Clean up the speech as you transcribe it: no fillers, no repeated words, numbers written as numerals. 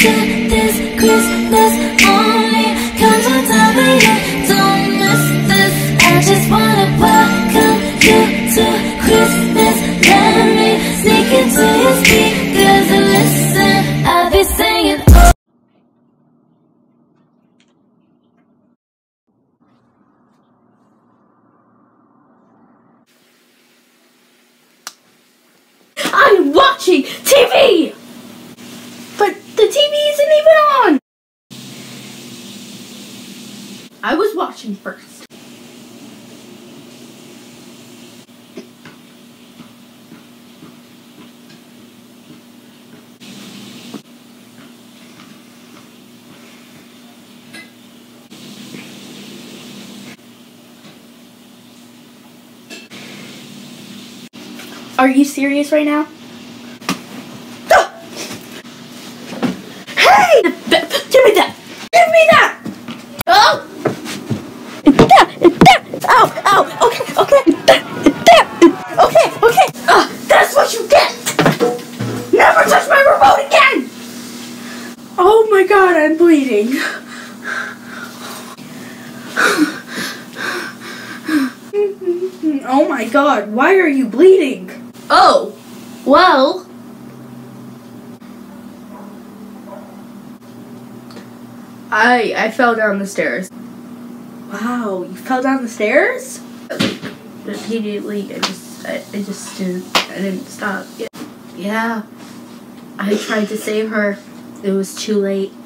to this Christmas only. Comes on time of year, don't miss this. I just wanna welcome you to Christmas. Let me sneak into your speakers and listen. I'll be singing. I'm watching TV! But the TV isn't even on! I was watching first. Are you serious right now? Hey! Give me that! Give me that! Oh! It's that! Ow! Ow! Okay! It's that! Okay! That's what you get! Never touch my remote again! Oh my god, I'm bleeding. Oh my god, why are you bleeding? Oh, well... I fell down the stairs. Wow, you fell down the stairs? Repeatedly, I didn't stop. Yeah, I tried to save her. It was too late.